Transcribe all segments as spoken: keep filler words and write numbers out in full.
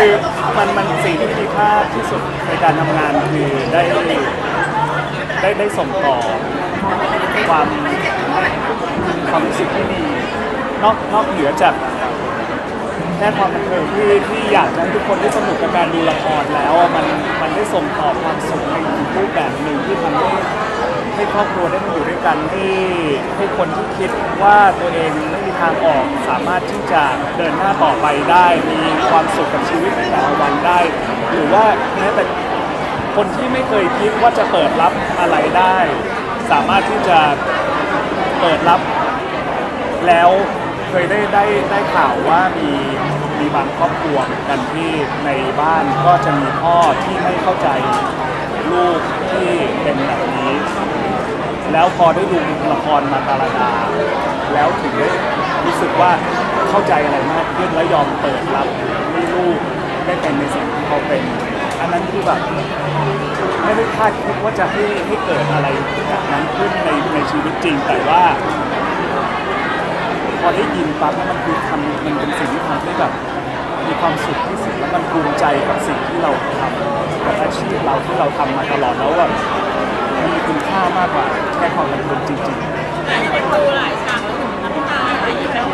คือมันมันสิ่งที่มีค่าที่สุดในการทำงานคือได้ได้ได้ส่งต่อความความรู้สึกที่ดีนอกนอกเหนือจากแค่ความบันเทิงที่ที่อยากให้ทุกคนได้สนุกกับการดูละครแล้วมันมันได้ส่งต่อความสุขในอีกรูปแบบหนึ่งที่ทำให้ให้ครอบครัวได้มาอยู่ด้วยกันให้ให้คนที่คิดว่าตัวเองไม่มีทางออกสามารถที่จะเดินหน้าต่อไปได้มีความสุขกับชีวิตในแต่ละวันได้หรือว่าแม้แต่คนที่ไม่เคยคิดว่าจะเปิดรับอะไรได้สามารถที่จะเปิดรับแล้วเคยได้ได้ได้ข่าวว่ามีมีบางครอบครัวเหมือนกันที่ในบ้านก็จะมีพ่อที่ไม่เข้าใจลูกที่เป็นแบบนี้แล้วพอได้ดูละครมาตาลาดาแล้วถึงได้รู้สึกว่าเข้าใจอะไรมากขึ้นและยอมเปิดรับให้ลูกได้เป็นในสิ่งที่เขาเป็นอันนั้นคือแบบไม่ได้คาดคิดว่าจะให้ให้เกิดอะไรแบบนั้นขึ้นในในชีวิตจริงแต่ว่าพอได้ยินปั๊บมันคือทำมันเป็นสิ่งที่ทำให้แบบมีความสุขที่สุดและมันภูมิใจกับสิ่งที่เราทำกับอาชีพเราที่เราทำมาตลอดแล้วแบบมีคุณค่ามากกว่าแค่ความบันเทิงจริงๆแต่คนดูหลายฉากแล้วถึงน้ำตาไหลแล้ว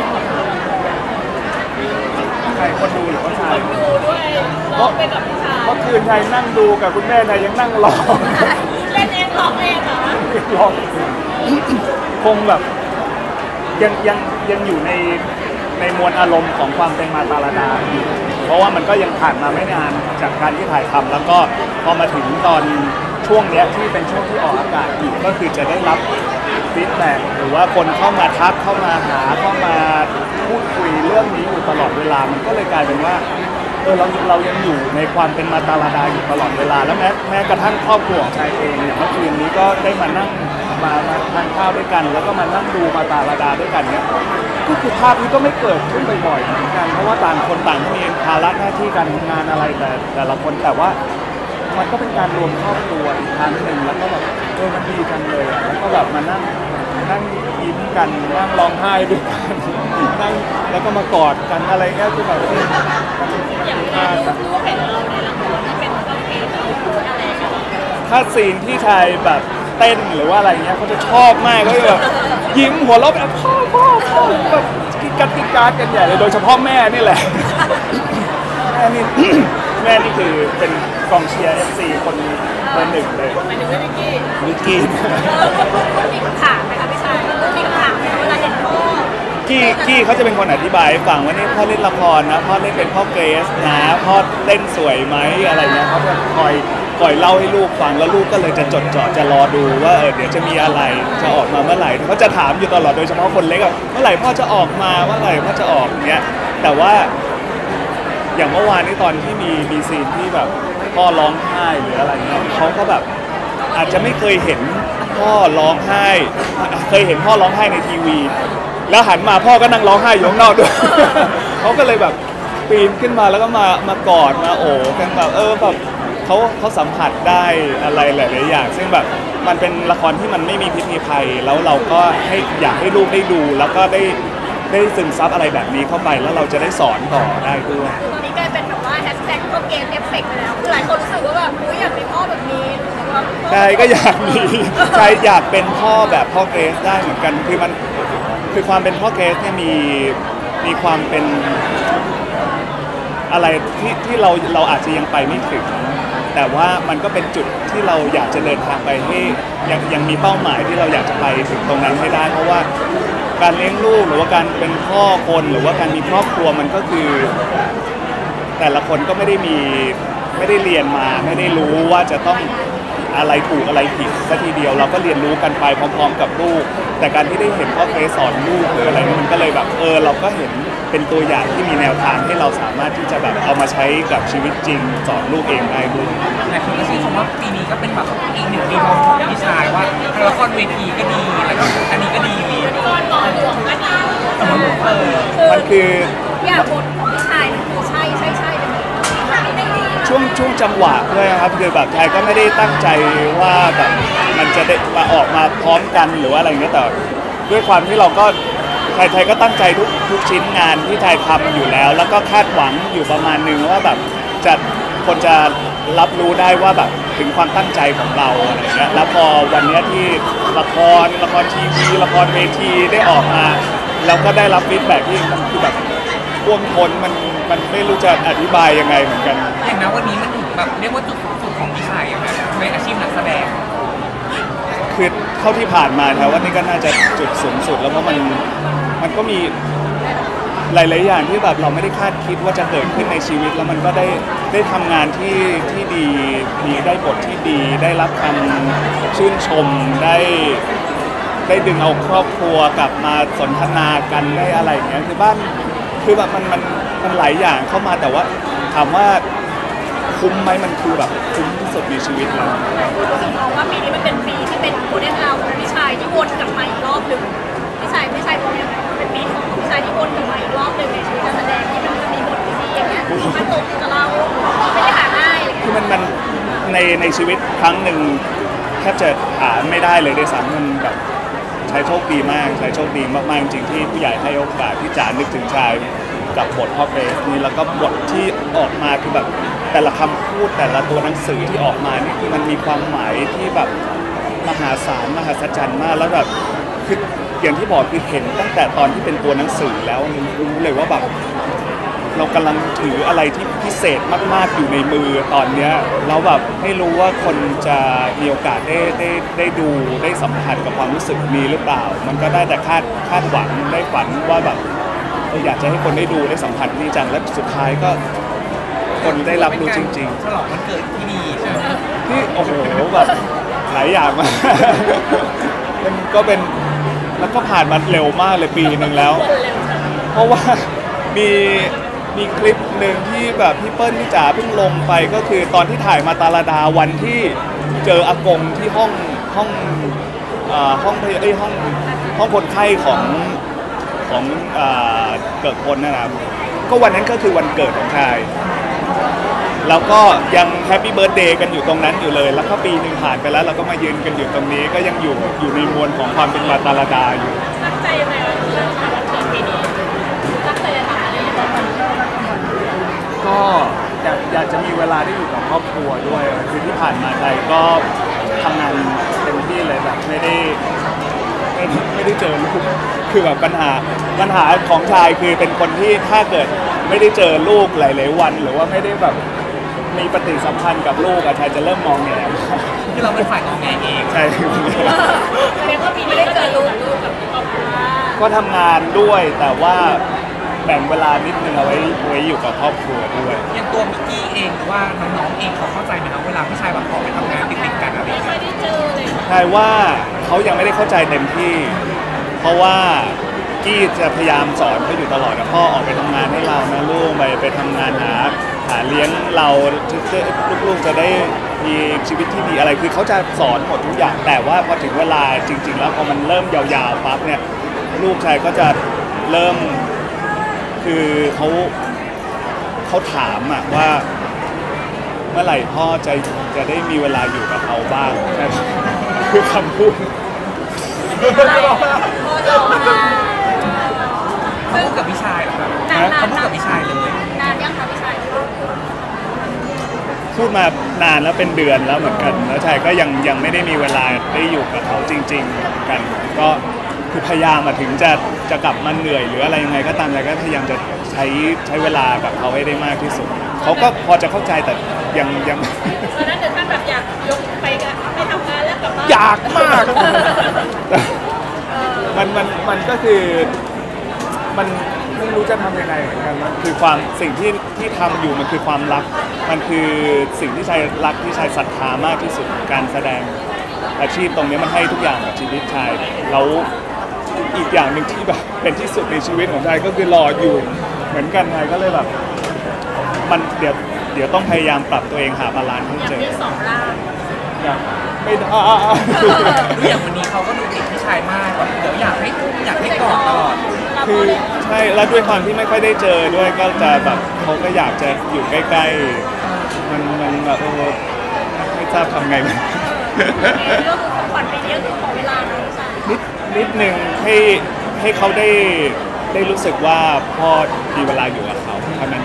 ใครคนดูหรือว่าชายดูด้วยร้องไปกับผู้ชายเมื่อคืนไทยนั่งดูกับคุณแม่ไทยยังนั่งร้องเล่นเองร้องเองเหรอร้องคงแบบยังยังยังอยู่ในในมวลอารมณ์ของความเป็นมาตาลาดาอยู่เพราะว่ามันก็ยังผ่านมาไม่นานจากการที่ถ่ายทำแล้วก็พอมาถึงตอนช่วงนี้ที่เป็นช่วงที่ออกอากาศอยู่ก็คือจะได้รับฟีดแบ็กหรือว่าคนเข้ามาทักเข้ามาหาเข้ามาพูดคุยเรื่องนี้อยู่ตลอดเวลามันก็เลยกลายเป็นว่าเออเราเรายังอยู่ในความเป็นมาตาลาดาอยู่ตลอดเวลาแล้วแม้แม้กระทั่งครอบครัวของชายเองอย่างเมื่อคืนนี้ก็ได้มานั่งมามาทานข้าวด้วยกันแล้วก็มานั่งดูมาตาลาดาด้วยกันเนี่ยก็คือภาพนี้ก็ไม่เกิดขึ้นบ่อยๆเหมือนกันเพราะว่าต่างคนต่างมีภาระหน้าที่การทำงานอะไรแต่แต่ละคนแต่ว่ามันก็เป็นการรวมครอบครัวอีกครั้งหนึ่งแล้วก็แบบเออมันดีจังเลยแล้วก็แบบมานั่งนั่งยิ้มกันนั่งร้องไห้ด้วยกันนั่งแล้วก็มากอดกันอะไรเงี้ยคือแบบอย่างที่ลูกเห็นเราในละครที่เป็นต้องเกย์เราพูดอะไรกันถ้าซีนที่ชายแบบเต้นหรือว่าอะไรเงี้ยเขาจะชอบมากก็แบบยิ้มหัวเราะแบบพ่อพ่อพ่อแบบกิ๊กกัดกิ๊กกัดกันใหญ่เลยโดยเฉพาะแม่นี่แหละแม่นี่แม่นี่คือเป็นกองเชียร์ เอฟ ซี คนเบอร์หนึ่งเลยหมายถึงว่านิกกี้นิกกี้มีคำถามไหมคะพี่ชายมีคำถามไหมเวลาเห็นพ่อกี้กี้เขาจะเป็นคนอธิบายให้ฟังว่านี่พ่อเล่นละครนะพ่อเล่นเป็นพ่อเกรซนะพ่อเล่นสวยไหมอะไรเงี้ยเขาจะคอยคอยเล่าให้ลูกฟังแล้วลูกก็เลยจะจดจ่อจะรอดูว่าเออเดี๋ยวจะมีอะไรจะออกมาเมื่อไหร่เขาจะถามอยู่ตลอดโดยเฉพาะคนเล็กอ่ะเมื่อไหร่พ่อจะออกมาเมื่อไหร่พ่อจะออกเงี้ยแต่ว่าอย่างเมื่อวานนี้ตอนที่มีมีซีนที่แบบพ่อร้องไห้หรืออะไรเงี้ยเขาก็แบบอาจจะไม่เคยเห็นพ่อร้องไห้เคยเห็นพ่อร้องไห้ในทีวีแล้วหันมาพ่อก็นั่งร้องไห้อยู่ข้างนอกด้วยเขาก็เลยแบบปีนขึ้นมาแล้วก็มามากอดมาโอบกันแบบเออแบบเขาเขาสัมผัสได้อะไรหลายๆอย่างซึ่งแบบมันเป็นละครที่มันไม่มีพิษมีภัยแล้วเราก็ให้อยากให้ลูกได้ดูแล้วก็ได้ได้ซึมซับอะไรแบบนี้เข้าไปแล้วเราจะได้สอนต่อได้ด้วยตอนนี้กลายเป็นแบบว่าแฮชแท็กพ่อเกมเอฟเฟกต์ไปแล้วคือหลายคนรู้สึกว่าแบบอุ๊ยอยากมีพ่อแบบนี้ใช่ก็อยากมีใช่อยากเป็นพ่อแบบพ่อเกรซได้เหมือนกันคือมันคือความเป็นพ่อเกรซเนี่ยมีมีความเป็นอะไรที่ที่เราเราอาจจะยังไปไม่ถึงแต่ว่ามันก็เป็นจุดที่เราอยากจะเดินทางไปให้ยังยังมีเป้าหมายที่เราอยากจะไปถึงตรงนั้นให้ได้เพราะว่าการเลี้ยงลูกหรือว่าการเป็นพ่อคนหรือว่าการมีครอบครัวมันก็คือแต่ละคนก็ไม่ได้มีไม่ได้เรียนมาไม่ได้รู้ว่าจะต้องอะไรถูกอะไรผิดซะทีเดียวเราก็เรียนรู้กันไปพร้อมๆกับลูกแต่การที่ได้เห็นพ่อเกรซสอนลูกหรืออะไรนี่มันก็เลยแบบเออเราก็เห็นเป็นตัวอย่างที่มีแนวทางให้เราสามารถที่จะแบบเอามาใช้กับชีวิตจริงสอนลูกเองได้ด้วยหลายคนก็ชื่นชมว่าปีนี้ก็เป็นแบบอีกหนึ่งปีของพี่ชายว่าละครเวทีก็ดีแล้วก็อันนี้ก็ดีละครหมอหลวงก็ดีมันคืออยากบทของพี่ชายมันคือใช่ใช่ใช่เลยช่วงช่วงจังหวะด้วยครับคือแบบไทยก็ไม่ได้ตั้งใจว่าแบบมันจะได้มาออกมาพร้อมกันหรือว่าอะไรเงี้ยแต่ด้วยความที่เราก็ทไทยไทยก็ตั้งใจทุกทุกชิ้นงานที่ไทยทำอยู่แล้ว แล้วก็คาดหวังอยู่ประมาณนึงว่าแบบจะคนจะรับรู้ได้ว่าแบบถึงความตั้งใจของเราอะไรเงี้ยแล้วพอวันนี้ที่ละครละครทีวีละครเวทีได้ออกมาเราก็ได้รับฟีดแบ็กที่มันคือแบบท่วมท้นมันมันไม่รู้จะอธิบายยังไงเหมือนกันอย่างนะวันนี้มันถึงแบบเรียกว่าจุดสูงสุดของพี่ชายอะนะในอาชีพนักแสดงคือเท่าที่ผ่านมาแถวว่านี่ก็น่าจะจุดสูงสุดแล้วเพราะมันมันก็มีหลายๆอย่างที่แบบเราไม่ได้คาดคิดว่าจะเกิดขึ้นในชีวิตแล้วมันก็ได้ได้ทำงานที่ที่ดีมีได้บทที่ดีได้รับคำชื่นชมได้ได้ดึงเอาครอบครัวกลับมาสนทนากันได้อะไรอย่างเงี้ยคือบ้านคือแบบมันมันมันหลายอย่างเข้ามาแต่ว่าถามว่าคุ้มไหมมันคือแบบคุ้มที่สุดในชีวิตเรามองว่าปีนี้มันเป็นปีที่เป็นโมเดลเอาของพี่ชายที่วนกลับมาอีกรอบหนึ่งพี่ชายพี่ชายมองยังไงเป็นปีของพี่ชายที่วนกลับมาอีกรอบหนึ่งในชีวิตการแสดงที่มันมีบทที่ดีอย่างเงี้ยมันตกกับเราไม่ได้หาง่ายคือมันมันในในชีวิตครั้งหนึ่งแทบจะหาไม่ได้เลยด้วยซ้ำมันแบบใช้โชคดีมากใช้โชคดีมากๆจริงที่ผู้ใหญ่ให้โอกาสที่จะนึกถึงชายกับบทพ่อเปรสนี่แล้วก็บทที่ออกมาคือแบบแต่ละคำพูดแต่ละตัวหนังสือที่ออกมานี่คือมันมีความหมายที่แบบมหาศาลมหัศจรรย์มากแล้วแบบคืออย่างที่บอกคือเห็นตั้งแต่ตอนที่เป็นตัวหนังสือแล้วรู้เลยว่าแบบเรากำลังถืออะไรที่พิเศษมากๆอยู่ในมือตอนนี้เราแบบไม่รู้ว่าคนจะมีโอกาสได้ได้ได้ดูได้สัมผัสกับความรู้สึกนี้หรือเปล่ามันก็ได้แต่คาดคาดหวังได้ฝันว่าแบบอยากจะให้คนได้ดูได้สัมผัสนี่จังและสุดท้ายก็คนได้รับรู้จริงๆฉลองวันเกิดที่ดีใช่ไหมที่โอ้โหแบบหลายอย่างมากมันก็เป็นแล้วก็ผ่านมาเร็วมากเลยปีหนึ่งแล้วเพราะว่ามีมีคลิปหนึ่งที่แบบพี่เปิ้ลพี่จ๋าเพิ่งลงไปก็คือตอนที่ถ่ายมาตาลาดาวันที่เจออากงที่ห้องห้องอ่าห้องไอ้ห้องห้องคนไข้ของของอ่าเกิดคนนะครับก็วันนั้นก็คือวันเกิดของชายแล้วก็ยังแฮปปี้เบิร์ธเดย์กันอยู่ตรงนั้นอยู่เลยแล้วก็ปีหนึ่งผ่านไปแล้วเราก็มายืนกันอยู่ตรงนี้ก็ยังอยู่อยู่ในมวลของความเป็นมาตาลาดาอยู่ตั้งใจยังไงเรื่องทำวันเกิดปีนี้ตั้งใจจะทำอะไรอย่างเงี้ยก็อยากอยากจะมีเวลาได้อยู่กับครอบครัวด้วยคือที่ผ่านมาใจก็ทำงานเต็มที่เลยแบบไม่ได้ไม่ไม่ได้เจอลูกคือแบบปัญหาปัญหาของชายคือเป็นคนที่ถ้าเกิดไม่ได้เจอลูกหลายๆวันหรือว่าไม่ได้แบบมีปฏิสัมพันธ์กับลูกอะชายจะเริ่มมองแง่ที่เราเป็นฝ่ายมองแง่เองใช่แสดงว่าปีนี้ได้เจอลูกลูกกับครอบครัวก็ทำงานด้วยแต่ว่าแบ่งเวลานิดนึงเอาไว้ไว้อยู่กับครอบครัวด้วยอย่างตัวมิกกี้เองหรือว่าน้องๆเองเขาเข้าใจไหมครับเวลาพี่ชายแบบออกไปทำงานติดๆกันอะไรอย่างเงี้ยไม่ได้เจอเลยใช่ว่าเขายังไม่ได้เข้าใจเต็มที่เพราะว่ากี้จะพยายามสอนเขาอยู่ตลอดนะพ่อออกไปทำงานให้เรานะลูกไปไปทำงานหาหาเลี้ยงเราลูกๆจะได้มีชีวิตที่ดีอะไรคือเขาจะสอนหมดทุกอย่างแต่ว่าพอถึงเวลาจริงๆแล้วพอมันเริ่มยาวๆปั๊บเนี่ยลูกชายก็จะเริ่มคือเขาเขาถามอะว่าเมื่อไหร่พ่อจะจะได้มีเวลาอยู่กับเขาบ้างคือคำพูดเขาพูดกับพี่ชายเหรอครับเขาพูดกับพี่ชายเลยนานยังคะพี่ชายพูดมานานแล้วเป็นเดือนแล้วเหมือนกันแล้วชายก็ยังยังไม่ได้มีเวลาได้อยู่กับเขาจริงๆเหมือนกันก็คือพยายามมาถึงจะจะกลับมาเหนื่อยหรืออะไรยังไงก็ตามแต่ก็พยายามจะใช้ใช้เวลากับเขาให้ได้มากที่สุดเขาก็พอจะเข้าใจแต่ยังยังตอนนั้นเดี๋ยวท่านแบบอยากยกไปไปทำงานแล้วกลับบ้านอยากมากมันมันมันก็คือมันไม่รู้จะทำยังไงเหมือนกันมันคือความสิ่งที่ที่ทำอยู่มันคือความรักมันคือสิ่งที่ชายรักที่ชายศรัทธามากที่สุดการแสดงอาชีพตรงนี้มันให้ทุกอย่างกับชีวิตชายแล้วอีกอย่างหนึ่งที่แบบเป็นที่สุดในชีวิตของชายก็คือรออยู่เหมือนกันไงก็เลยแบบมันเดี๋ยวเดี๋ยวต้องพยายามปรับตัวเองหาบาลานซ์ให้เจออยากมีสองร่างอยากไม่ได้ดูอย่างวันนี้เขาก็ดูติดพี่ชายมากแบบเดี๋ยวอยากให้อยากให้กอดตลอดคือใช่แล้วด้วยความที่ไม่ค่อยได้เจอด้วยก็จะแบบเขาก็อยากจะอยู่ใกล้ๆมันมันแบบโอ้ไม่ทราบทำไงมันก็คือของขวัญปีนี้ก็คือขอเวลานะนิดนิดนึงให้ใให้เขาได้ได้รู้สึกว่าพ่อมีเวลาอยู่กับเขาเท่านั้น